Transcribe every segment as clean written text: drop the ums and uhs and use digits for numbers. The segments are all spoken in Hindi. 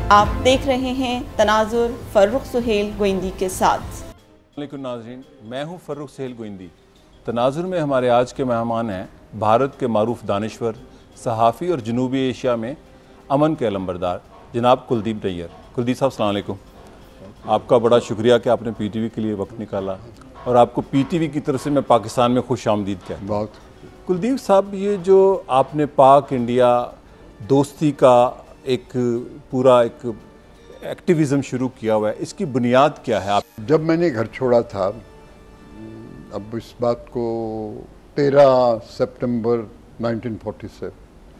आप देख रहे हैं तनाजुर फर्रुख सोहेल गोइंदी के साथ। वालेकुम नाज़रीन, मैं हूं फर्रुख सोहेल गोइंदी। तनाजुर में हमारे आज के मेहमान हैं भारत के मारूफ दानिश्वर, सहाफ़ी और जनूबी एशिया में अमन के अलंबरदार जनाब कुलदीप नैयर। कुलदीप साहब अस्सलाम वालेकुम। आपका बड़ा शुक्रिया कि आपने पीटीवी के लिए वक्त निकाला और आपको पीटीवी की तरफ से मैं पाकिस्तान में खुश आमदीद कहता हूं। बहुत कुलदीप साहब, ये जो आपने पाक इंडिया दोस्ती का एक पूरा एक एक्टिविज़म शुरू किया हुआ है, इसकी बुनियाद क्या है? आप जब मैंने घर छोड़ा था, अब इस बात को 13 सितंबर 1947,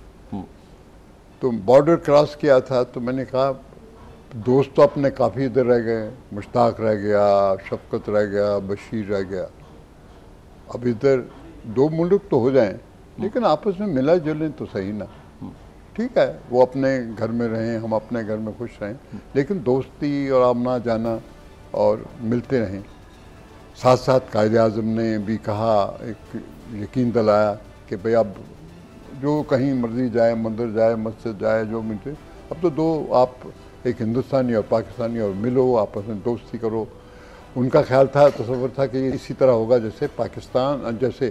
तो बॉर्डर क्रॉस किया था, तो मैंने कहा दोस्त तो अपने काफ़ी इधर रह गए, मुश्ताक रह गया, शफकत रह गया, बशीर रह गया। अब इधर दो मुल्क तो हो जाएं, लेकिन आपस में मिला जुलें तो सही ना। ठीक है, वो अपने घर में रहें, हम अपने घर में खुश रहें, लेकिन दोस्ती और आमना जाना और मिलते रहें। साथ साथ कायदे आज़म ने भी कहा, एक यकीन दिलाया कि भाई अब जो कहीं मर्जी जाए, मंदिर जाए, मस्जिद जाए, जो मिलते, अब तो दो आप एक हिंदुस्तानी और पाकिस्तानी और मिलो, आपस में दोस्ती करो। उनका ख्याल था, तसव्वुर था कि ये इसी तरह होगा जैसे पाकिस्तान, जैसे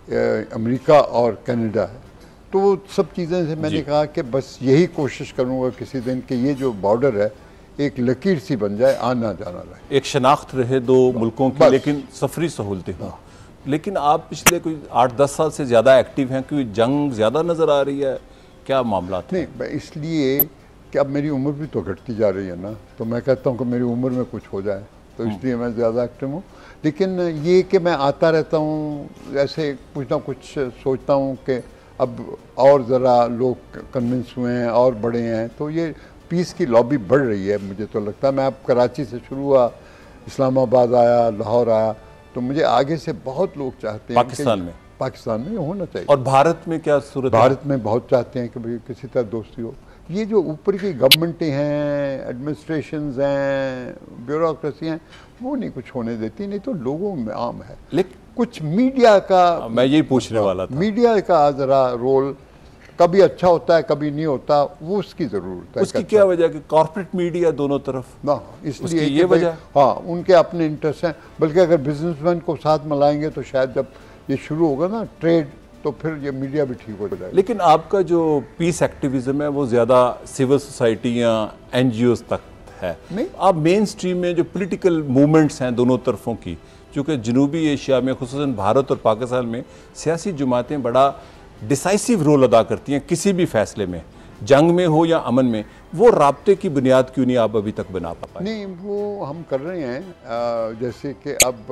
अमेरिका और कनाडा है। तो वो सब चीज़ें से मैंने कहा कि बस यही कोशिश करूँगा किसी दिन कि ये जो बॉर्डर है एक लकीर सी बन जाए, आना जाना रहे, एक शनाख्त रहे दो मुल्कों की, लेकिन सफरी सहूलतें हों। लेकिन आप पिछले कोई 8-10 साल से ज़्यादा एक्टिव हैं, क्योंकि जंग ज़्यादा नज़र आ रही है, क्या मामला? नहीं, इसलिए कि अब मेरी उम्र भी तो घटती जा रही है ना, तो मैं कहता हूँ कि मेरी उम्र में कुछ हो जाए, तो इसलिए मैं ज़्यादा एक्टिव हूँ। लेकिन ये कि मैं आता रहता हूँ, ऐसे कुछ ना कुछ सोचता हूँ कि अब और ज़रा लोग कन्विंस हुए हैं और बड़े हैं, तो ये पीस की लॉबी बढ़ रही है, मुझे तो लगता है। मैं अब कराची से शुरू हुआ, इस्लामाबाद आया, लाहौर आया, तो मुझे आगे से बहुत लोग चाहते हैं पाकिस्तान में होना चाहिए। और भारत में क्या सूरत? भारत में बहुत चाहते हैं कि भाई किसी तरह दोस्ती हो। ये जो ऊपर की गवर्नमेंटें हैं, एडमिनिस्ट्रेशंस हैं, ब्यूरोक्रेसी हैं, वो नहीं कुछ होने देती, नहीं तो लोगों में आम है। लेकिन कुछ मीडिया का, मैं यही पूछने वाला था, मीडिया का ज़रा रोल कभी अच्छा होता है, कभी नहीं होता, वो उसकी ज़रूरत है। उसकी क्या वजह कि कॉर्पोरेट मीडिया दोनों तरफ ना, इसलिए ये वजह, हाँ, उनके अपने इंटरेस्ट हैं। बल्कि अगर बिजनेसमैन को साथ मिलाएंगे तो शायद जब ये शुरू होगा ना ट्रेड, तो फिर ये मीडिया भी ठीक हो जाएगा। लेकिन आपका जो पीस एक्टिविज्म है वो ज़्यादा सिविल सोसाइटी या NGOs तक है। नहीं, आप मेन स्ट्रीम में जो पॉलिटिकल मूवमेंट्स हैं दोनों तरफों की, चूँकि जनूबी एशिया में खुसूसन भारत और पाकिस्तान में सियासी जमातें बड़ा डिसाइसिव रोल अदा करती हैं किसी भी फैसले में, जंग में हो या अमन में, वो राब्ते की बुनियाद क्यों नहीं आप अभी तक बना पाए? नहीं, वो हम कर रहे हैं। जैसे कि अब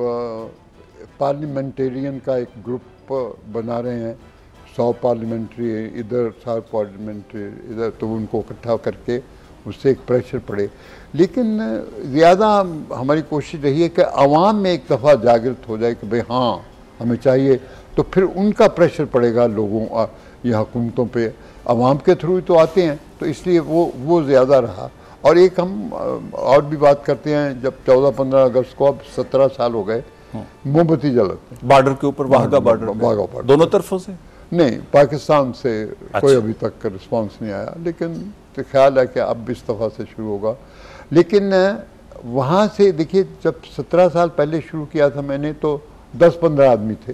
पार्लियामेंटेरियन का एक ग्रुप बना रहे हैं, 100 पार्लियामेंट्री इधर, 100 पार्लियामेंट्री इधर, तो उनको इकट्ठा करके उससे एक प्रेशर पड़े। लेकिन ज़्यादा हमारी कोशिश रही है कि आवाम में एक दफ़ा जागृत हो जाए कि भाई हाँ हमें चाहिए, तो फिर उनका प्रेशर पड़ेगा लोगों या हुकूमतों पे। आवाम के थ्रू तो आते हैं, तो इसलिए वो ज़्यादा रहा। और एक हम और भी बात करते हैं, जब 14-15 अगस्त को अब 17 साल हो गए, मोमबत्ती जलाते हैं बॉर्डर के ऊपर, वाघा बॉर्डर दोनों तरफों से। नहीं, पाकिस्तान से कोई अभी तक रिस्पांस नहीं आया, लेकिन तो ख्याल है कि अब इस दफ़ा से शुरू होगा। लेकिन वहाँ से देखिए, जब 17 साल पहले शुरू किया था मैंने, तो 10-15 आदमी थे।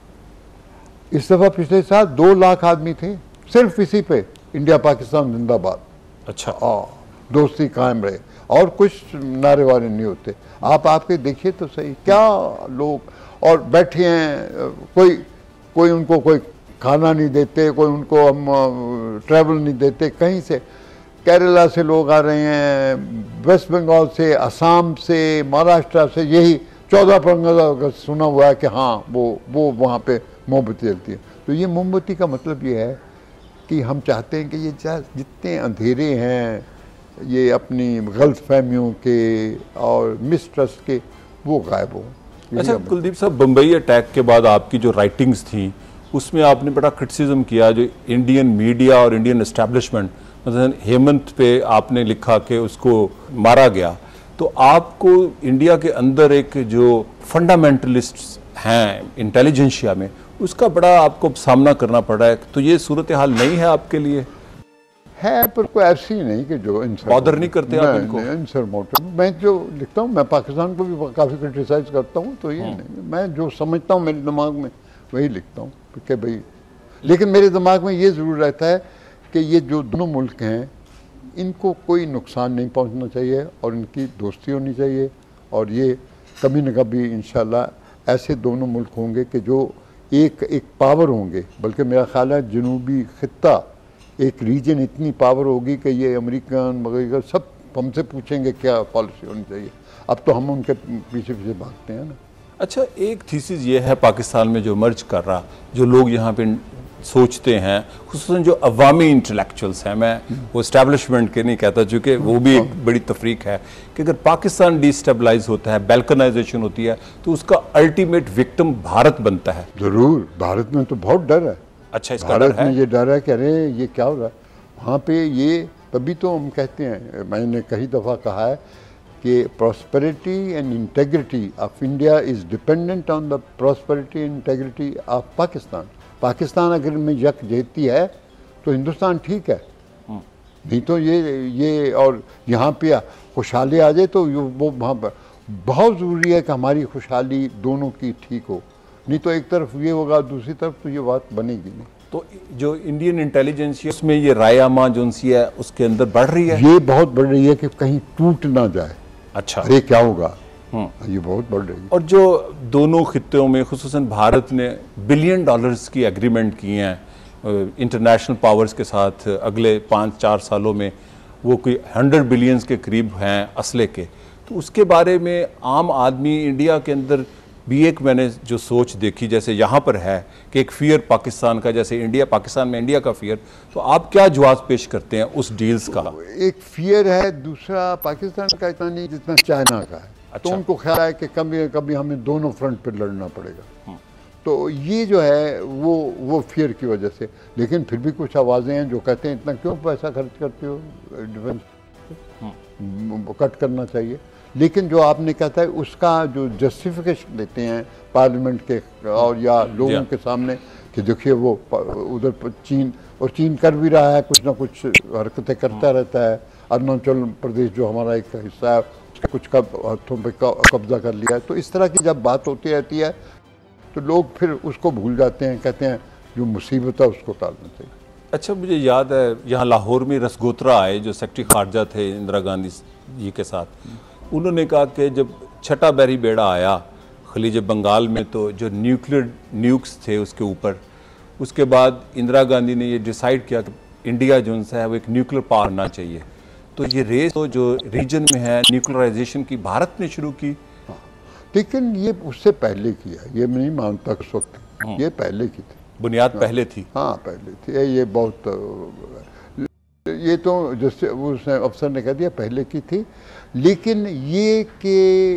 इस दफ़ा पिछले साल 2 लाख आदमी थे, सिर्फ इसी पे इंडिया पाकिस्तान जिंदाबाद। अच्छा, दोस्ती कायम रहे, और कुछ नारे वारे नहीं होते। आप आपके देखिए तो सही, क्या लोग और बैठे हैं, कोई उनको कोई खाना नहीं देते, कोई उनको हम ट्रैवल नहीं देते। कहीं से केरला से लोग आ रहे हैं, वेस्ट बंगाल से, असम से, महाराष्ट्र से। यही 14-15 अगस्त सुना हुआ है कि हाँ वो वहाँ पे मोमबत्ती जलती है। तो ये मोमबत्ती का मतलब ये है कि हम चाहते हैं कि ये जितने अंधेरे हैं, ये अपनी गलत फहमियों के और मिसट्रस्ट के, वो गायब हो। अच्छा कुलदीप साहब, बम्बई अटैक के बाद आपकी जो राइटिंग्स थी उसमें आपने बड़ा क्रिटिसिज्म किया जो इंडियन मीडिया और इंडियन एस्टैब्लिशमेंट, मतलब हेमंत पे आपने लिखा कि उसको मारा गया। तो आपको इंडिया के अंदर एक जो फंडामेंटलिस्ट हैं इंटेलिजेंशिया में, उसका बड़ा आपको सामना करना पड़ा है। तो ये सूरत हाल नहीं है आपके लिए? है, पर कोई ऐसी नहीं कि जो बॉदर नहीं करते आप इनको? इनसरमोटेबल। मैं जो लिखता हूँ, मैं पाकिस्तान को भी काफ़ी क्रिटिसाइज करता हूँ, तो ये नहीं, मैं जो समझता हूँ मेरे दिमाग में वही लिखता हूँ कि भाई, लेकिन मेरे दिमाग में ये ज़रूर रहता है कि ये जो दोनों मुल्क हैं इनको कोई नुकसान नहीं पहुँचना चाहिए और इनकी दोस्ती होनी चाहिए, और ये कभी न कभी इंशाल्लाह ऐसे दोनों मुल्क होंगे कि जो एक पावर होंगे। बल्कि मेरा ख्याल है जनूबी खित्ता, एक रीजन इतनी पावर होगी कि ये अमेरिकन वगैरह सब हमसे पूछेंगे क्या पॉलिसी होनी चाहिए। अब तो हम उनके पीछे पीछे भागते हैं ना। अच्छा, एक थीसिस ये है पाकिस्तान में जो मर्ज कर रहा, जो लोग यहाँ पे सोचते हैं, खुसूसन जो अवामी इंटेलेक्चुअल्स हैं, मैं वो इस्टेब्लिशमेंट के नहीं कहता, चूँकि वो भी एक बड़ी तफरीक है कि अगर पाकिस्तान डिस्टेबलाइज होता है, बैल्कनाइजेशन होती है, तो उसका अल्टीमेट विक्टिम भारत बनता है। ज़रूर, भारत में तो बहुत डर है। अच्छा, इसका डर है? भारत में ये डर है कि अरे ये क्या हो रहा है वहाँ पे, ये तभी तो हम कहते हैं, मैंने कई दफ़ा कहा है कि prosperity and integrity of India is dependent on the prosperity and integrity of Pakistan. Pakistan अगर में यकजहती है तो हिंदुस्तान ठीक है, नहीं तो ये और यहाँ पे खुशहाली आ जाए तो वो वहाँ पर बहुत ज़रूरी है कि हमारी खुशहाली दोनों की ठीक हो, नहीं तो एक तरफ ये होगा दूसरी तरफ तो ये बात बनेगी नहीं। तो जो इंडियन इंटेलिजेंस उसमें ये रायामा जो है उसके अंदर बढ़ रही है, ये बहुत बढ़ रही है कि कहीं टूट ना जाए। अच्छा, अरे क्या होगा, ये बहुत बढ़ रही है। और जो दोनों खित्तों में खुसूसन भारत ने $1 बिलियन की एग्रीमेंट किए हैं इंटरनेशनल पावर्स के साथ, अगले 5-4 सालों में वो कोई 100 बिलियन के करीब हैं असले के, तो उसके बारे में आम आदमी इंडिया के अंदर भी एक मैंने जो सोच देखी, जैसे यहाँ पर है कि एक फियर पाकिस्तान का, जैसे इंडिया पाकिस्तान में इंडिया का फियर, तो आप क्या जवाब पेश करते हैं उस डील्स का? एक फियर है, दूसरा पाकिस्तान का इतना नहीं जितना चाइना का है। अच्छा। तो उनको ख्याल है कि कभी कभी हमें दोनों फ्रंट पर लड़ना पड़ेगा, तो ये जो है वो फियर की वजह से। लेकिन फिर भी कुछ आवाज़ें हैं जो कहते हैं इतना क्यों पैसा खर्च करते हो डिफेंस, कट करना चाहिए। लेकिन जो आपने कहता है उसका जो जस्टिफिकेशन देते हैं पार्लियामेंट के और या लोगों के सामने कि देखिए वो उधर चीन कर भी रहा है, कुछ ना कुछ हरकतें करता रहता है। अरुणाचल प्रदेश जो हमारा एक हिस्सा है उसके कुछ हाथों पे कब्जा कर लिया है। तो इस तरह की जब बात होती रहती है तो लोग फिर उसको भूल जाते हैं, कहते हैं जो मुसीबत है उसको टालना चाहिए। अच्छा, मुझे याद है यहाँ लाहौर में रसगोत्रा आए जो सेक्रेटरी खारजा थे इंदिरा गांधी जी के साथ, उन्होंने कहा कि जब छठा बैरी बेड़ा आया खलीज बंगाल में तो जो न्यूक्स थे उसके ऊपर, उसके बाद इंदिरा गांधी ने ये डिसाइड किया कि इंडिया जो है वो एक न्यूक्लियर पावर होना चाहिए। तो ये रेस तो जो रीजन में है न्यूक्लियराइजेशन की भारत ने शुरू की, लेकिन ये उससे पहले किया, ये मैं नहीं मानता उस वक्त, ये पहले की थी, बुनियाद पहले थी। हाँ पहले थी, ये बहुत, ये तो जैसे उसने अफसर ने कह दिया पहले की थी। लेकिन ये कि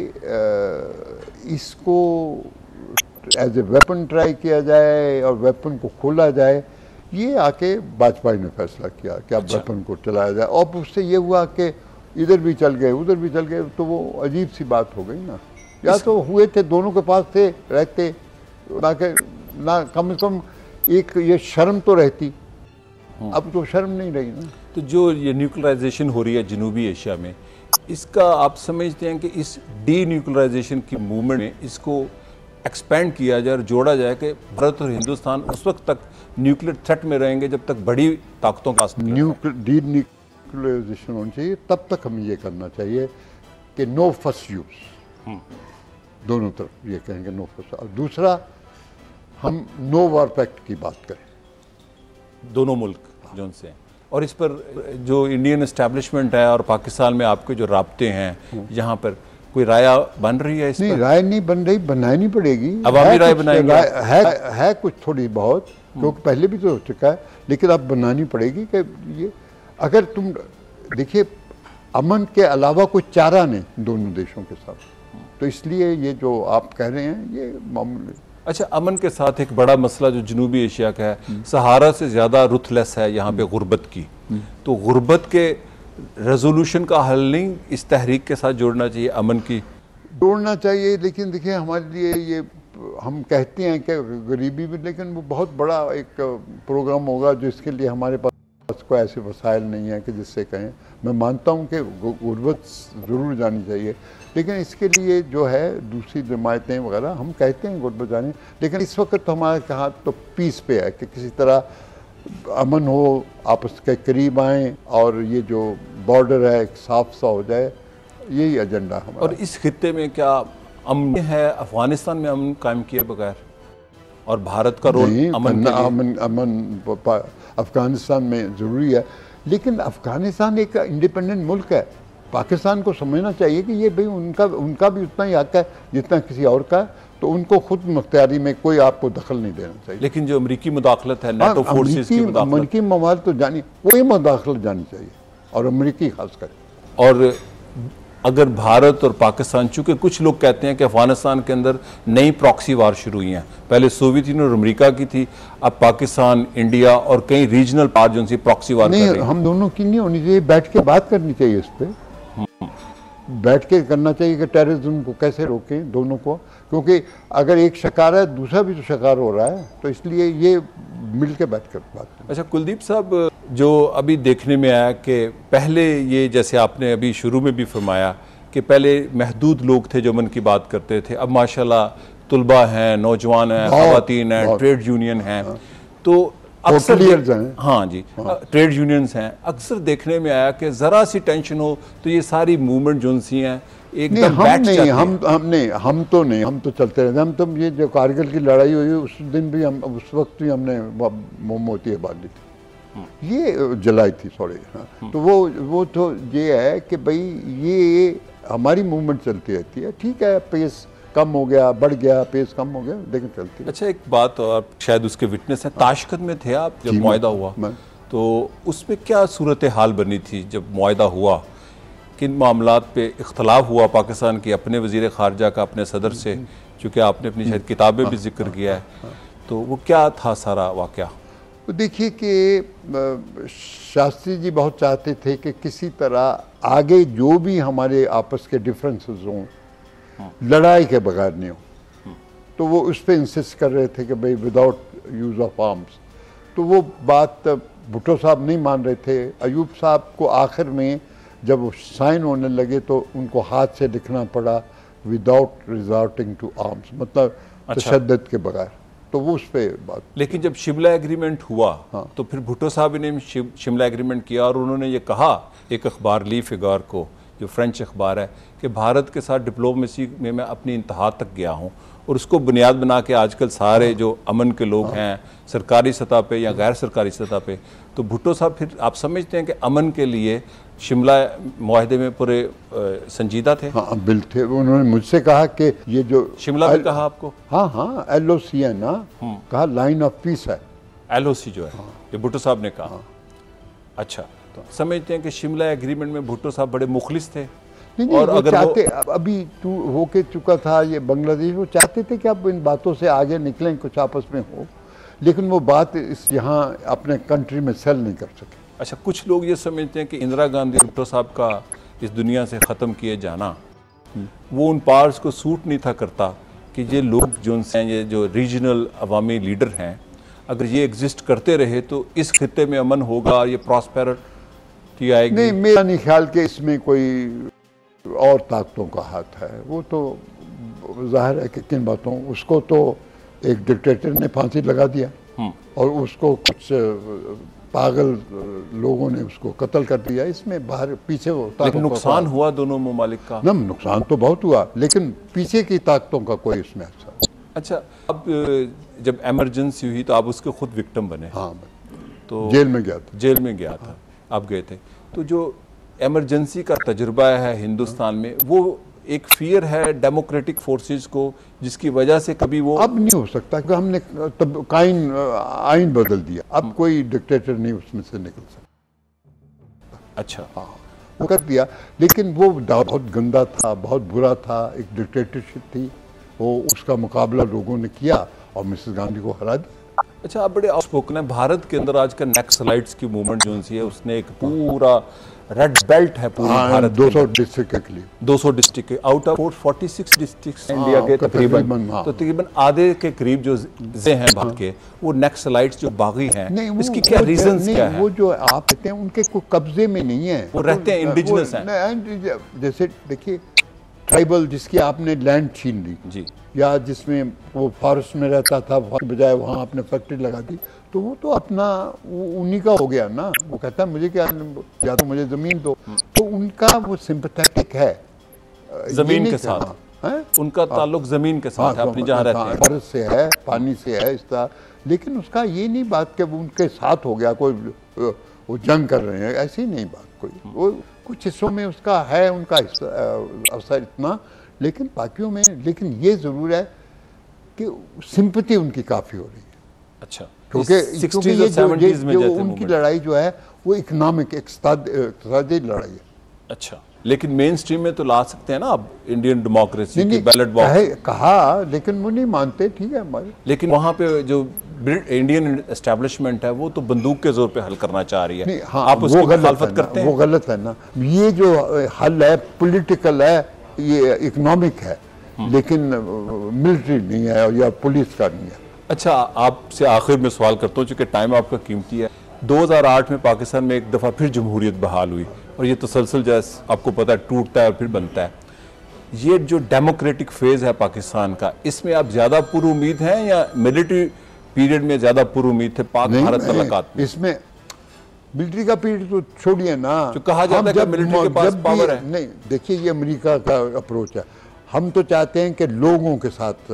इसको एज ए वेपन ट्राई किया जाए और वेपन को खोला जाए, ये आके वाजपेयी ने फैसला किया कि अब वेपन को चलाया जाए, और उससे ये हुआ कि इधर भी चल गए उधर भी चल गए, तो वो अजीब सी बात हो गई ना। या तो हुए थे दोनों के पास थे रहते ना, कम से कम एक ये शर्म तो रहती, अब तो शर्म नहीं रही ना। तो जो ये न्यूक्लियराइजेशन हो रही है जनूबी एशिया में, इसका आप समझते हैं कि इस डी न्यूक्लियराइजेशन की मूवमेंट में इसको एक्सपेंड किया जाए और जोड़ा जाए कि भारत और हिंदुस्तान उस वक्त तक न्यूक्लियर थ्रेट में रहेंगे जब तक बड़ी ताकतों का डी न्यूक्लियराइजेशन होनी चाहिए, तब तक हमें ये करना चाहिए कि नो फर्स्ट यूज, दोनों तरफ ये कहेंगे नो फर्स्ट, और दूसरा हम नो वार पैक्ट की बात करें दोनों मुल्क जो से। और इस पर जो इंडियन एस्टैब्लिशमेंट है और पाकिस्तान में आपके जो राब्ते हैं, यहाँ पर कोई राय बन रही है? इस नहीं, पर राय नहीं बन रही, बनानी पड़ेगी। अवामी राय बनाएंगे? है कुछ थोड़ी बहुत, क्योंकि पहले भी तो हो चुका है, लेकिन अब बनानी पड़ेगी कि ये, अगर तुम देखिए अमन के अलावा कोई चारा नहीं दोनों देशों के साथ, तो इसलिए ये जो आप कह रहे हैं ये मामूली। अच्छा, अमन के साथ एक बड़ा मसला जो जनूबी एशिया का है, सहारा से ज़्यादा रुथलेस है यहाँ पे गुर्बत की, तो गुर्बत के रेजोल्यूशन का हल नहीं इस तहरीक के साथ जोड़ना चाहिए, अमन की जोड़ना चाहिए। लेकिन देखिए हमारे लिए ये हम कहते हैं कि गरीबी भी, लेकिन वो बहुत बड़ा एक प्रोग्राम होगा जिसके लिए हमारे पास को ऐसे वसाइल नहीं है कि जिससे कहें। मैं मानता हूँ कि गुर्बत ज़रूर जानी चाहिए, लेकिन इसके लिए जो है दूसरी जमायतें वगैरह हम कहते हैं गुर्बत जाने, लेकिन इस वक्त तो हमारे कहाँ तो पीस पे है कि किसी तरह अमन हो, आपस के करीब आएँ और ये जो बॉर्डर है साफ सा हो जाए, यही एजेंडा हमारा। और इस खित्ते में क्या अमन है? अफगानिस्तान में अमन कायम किए बगैर और भारत का रोल अमन अफगानिस्तान में ज़रूरी है, लेकिन अफगानिस्तान एक इंडिपेंडेंट मुल्क है। पाकिस्तान को समझना चाहिए कि ये भाई उनका भी उतना ही हक है जितना किसी और का, तो उनको खुद मुख्तियारी में कोई आपको दखल नहीं देना चाहिए। लेकिन जो अमेरिकी मुदाखलत है, नाटो फोर्सेस की मुदाखलत, अमेरिकी मवाद तो जानी, वही मुदाखलत जानी चाहिए, और अमेरिकी खासकर। और अगर भारत और पाकिस्तान, चूंकि कुछ लोग कहते हैं कि अफगानिस्तान के अंदर नई प्रॉक्सी वार शुरू हुई हैं, पहले सोवियत यूनियन और अमेरिका की थी, अब पाकिस्तान, इंडिया और कई रीजनल पावर जो उनसे प्रॉक्सी वार नहीं, कर रही हैं। हम दोनों की नहीं होनी चाहिए, बैठ के बात करनी चाहिए इस पर, बैठ के करना चाहिए कि टेररिज्म को कैसे रोकें दोनों को, क्योंकि अगर एक शिकार है दूसरा भी तो शिकार हो रहा है, तो इसलिए ये मिल के बैठ कर बात करें। अच्छा कुलदीप साहब, जो अभी देखने में आया कि पहले ये, जैसे आपने अभी शुरू में भी फरमाया कि पहले महदूद लोग थे जो मन की बात करते थे, अब माशाल्लाह तुलबा हैं, नौजवान हैं, ख़वातीन हैं, ट्रेड यूनियन हैं, तो अक्सर हाँ जी, ट्रेड यूनियंस हैं। अक्सर देखने में आया कि ज़रा सी टेंशन हो तो ये सारी मूवमेंट जो सी हैं एकदम बैठ जाती है। हम तो चलते रहते। हम तो ये जो कारगिल की लड़ाई हुई उस दिन भी हम, उस वक्त भी हमने मोमबत्तियाँ बांधी थी, ये जलाई थी, सॉरी। हाँ, तो वो तो ये है कि भाई ये हमारी मूवमेंट चलती रहती है। ठीक है, पेस कम हो गया, बढ़ गया, पेस कम हो गया, लेकिन चलती है। अच्छा एक बात, और शायद उसके विटनेस हैं, ताशकंद में थे आप जब मुआहदा हुआ, तो उसमें क्या सूरत हाल बनी थी जब मुआहदा हुआ? किन मामलात पे इख्तलाफ हुआ पाकिस्तान की अपने वज़ीर ख़ारजा का अपने सदर से, चूँकि आपने अपनी शायद किताबें भी जिक्र किया है, तो वो क्या था सारा वाक़या? देखिए कि शास्त्री जी बहुत चाहते थे कि किसी तरह आगे जो भी हमारे आपस के डिफरेंसेस हों, लड़ाई के बगैर नहीं हो, तो वो उस पर इंसिस्ट कर रहे थे कि भाई विदाउट यूज़ ऑफ आर्म्स। तो वो बात भुट्टो साहब नहीं मान रहे थे। अयूब साहब को आखिर में जब वो साइन होने लगे तो उनको हाथ से लिखना पड़ा विदाउट रिजॉर्टिंग टू आर्म्स, मतलब तशद्दुद के बगैर। तो वो उस पर बात। लेकिन जब शिमला एग्रीमेंट हुआ, हाँ, तो फिर भुट्टो साहब ने शिमला एग्रीमेंट किया और उन्होंने ये कहा एक अखबार ली फिगार को, जो फ्रेंच अखबार है, कि भारत के साथ डिप्लोमेसी में मैं अपनी इंतहा तक गया हूँ, और उसको बुनियाद बना के आजकल सारे जो अमन के लोग हैं सरकारी सतह पे या गैर सरकारी सतह पे, तो भुट्टो साहब फिर आप समझते हैं कि अमन के लिए शिमला मुआहदे में पूरे संजीदा थे? हाँ बिल थे। उन्होंने मुझसे कहा कि ये जो शिमला में कहा आपको? हाँ LOC है ना, कहा लाइन ऑफ पीस है, LOC जो है, ये भुट्टो साहब ने कहा। अच्छा, तो समझते हैं कि शिमला एग्रीमेंट में भुट्टो साहब बड़े मुखलिस थे। नहीं, और अगर चाहते, अभी तू होके चुका था ये बांग्लादेश, वो चाहते थे कि अब इन बातों से आगे निकलें, कुछ आपस में हो, लेकिन वो बात इस यहाँ अपने कंट्री में सेल नहीं कर सके। अच्छा, कुछ लोग ये समझते हैं कि इंदिरा गांधी भुट्टो साहब का इस दुनिया से ख़त्म किए जाना, वो उन पार्स को सूट नहीं था करता कि ये लोग जो हैं, ये जो रीजनल अवामी लीडर हैं, अगर ये एग्जिस्ट करते रहे तो इस खित्ते में अमन होगा, ये प्रॉस्पेरिटी आएगी। नहीं, मेरा नहीं ख्याल कि इसमें कोई और ताकतों का हाथ है। वो तो जाहिर है कि किन बातों, उसको तो एक डिक्टेटर ने फांसी लगा दिया और उसको कुछ पागल लोगों ने उसको कत्ल कर दिया। इसमें बाहर पीछे वो लेकिन नुकसान हुआ दोनों ममालिक का ना, नुकसान तो बहुत हुआ, लेकिन पीछे की ताकतों का कोई इसमें असर। अच्छा, अब जब इमरजेंसी हुई तो आप उसके खुद विक्टिम बने? हाँ, तो जेल में गया था। जेल में गया था, आप गए थे। तो जो इमरजेंसी का तजुर्बा है हिंदुस्तान में, वो एक फियर है डेमोक्रेटिक फोर्सेस को, जिसकी वजह से कभी वो अब नहीं हो सकता, क्योंकि हमने तब आइन बदल दिया, अब कोई डिक्टेटर नहीं उसमें से निकल सकता। अच्छा, हाँ, वो कर दिया, लेकिन वो बहुत गंदा था, बहुत बुरा था, एक डिक्टेटरशिप थी वो, उसका मुकाबला लोगों ने किया और मिसेस गांधी को हरा दिया। अच्छा, आप बड़े आउटस्पोकन है। भारत के अंदर आजकल नक्सलाइट्स की मूवमेंट जो सी है, उसने एक पूरा रेड बेल्ट है पूरे भारत 200 डिस्ट्रिक्ट के लिए 200 डिस्ट्रिक्ट के आउट ऑफ 46 डिस्ट्रिक्ट इंडिया के तकरीबन आधे के करीब जो जिले हैं भारत के वो नक्सलाइट्स जो बागी हैं, इसकी क्या रीजंस क्या है? वो जो आप कहते हैं उनके कोई कब्जे में नहीं है, वो रहते हैं इंडिजिनस हैं। जैसे देखिए ट्राइबल जिसकी आपने लैंड छीन ली जी, या जिसमें वो फॉरेस्ट में रहता था, बजाय वहाँ आपने फैक्ट्री लगा दी, तो वो तो अपना उन्हीं का हो गया ना। वो कहता है मुझे क्या, या तो मुझे जमीन दो, तो उनका वो सिंपैथेटिक है जमीन के साथ, उनका ताल्लुक जमीन के साथ है, अपनी जहाँ रहते हैं, फॉरेस्ट से है, पानी से है, इस तरह। लेकिन उसका ये नहीं बात कि वो उनके साथ हो गया, कोई वो जंग कर रहे हैं, ऐसी नहीं बात कोई। वो कुछ हिस्सों में उसका है, उनका असर इतना, लेकिन बाकियों में, लेकिन ये जरूर है कि सिंपैथी उनकी काफ़ी हो रही है। अच्छा, क्योंकि ये जो उनकी लड़ाई जो है वो इकोनॉमिक इक़्तिसादी लड़ाई है। अच्छा, लेकिन मेन स्ट्रीम में तो ला सकते हैं ना आप इंडियन डेमोक्रेसी की बैलेट बॉक्स कहा, लेकिन वो नहीं मानते, ठीक है हमारे। लेकिन वहाँ पे जो इंडियन एस्टेब्लिशमेंट है वो तो बंदूक के जोर पे हल करना चाह रही है। हाँ, आप उसकी मुखालफत करते हैं? वो गलत है ना। ये जो हल है पॉलिटिकल है, ये इकोनॉमिक है, लेकिन मिलिट्री नहीं है या पुलिस का नहीं है। अच्छा, आपसे आखिर में सवाल करता हूँ, चूँकि टाइम आपका कीमती है। 2008 में पाकिस्तान में एक दफ़ा फिर जमहूरियत बहाल हुई और ये तसलसल जैसे आपको पता है टूटता है और फिर बनता है। ये जो डेमोक्रेटिक फेज़ है पाकिस्तान का, इसमें आप ज़्यादा पुरुमीद हैं या मिलिट्री पीरियड में ज़्यादा पुरुमीद थे पाक भारत तल्लुकात में? इसमें मिलिट्री का पीरियड तो छोड़िए ना, जो कहा जाता है कि मिलिट्री के पास पावर है। नहीं, देखिए ये अमेरिका का अप्रोच है। हम तो चाहते हैं कि लोगों के साथ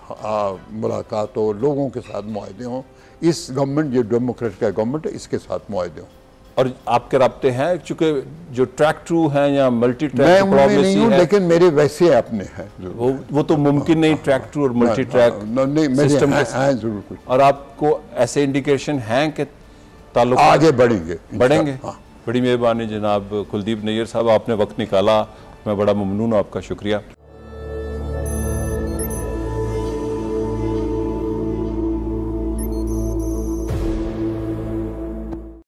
मुलाकात हो, लोगों के साथ मुआहदे हों। इस गवर्नमेंट, ये डेमोक्रेट का गवर्नमेंट है, इसके साथ मुआहदे हों। और आपके राब्ते हैं, चूंकि जो ट्रैक ट्रू हैं या मल्टी ट्रैक मैं उनमें नहीं हूँ, लेकिन मेरे वैसे अपने हैं। वो तो मुमकिन नहीं ट्रैक ट्रू और मल्टी ट्रैक सिस्टम हैं जरूर कुछ। और आपको ऐसे इंडिकेशन हैं कि ताल्लुक आगे बढ़ेंगे? हाँ। बड़ी मेहरबानी जनाब कुलदीप नैयर साहब, आपने वक्त निकाला, मैं बड़ा ममनून हूँ, आपका शुक्रिया।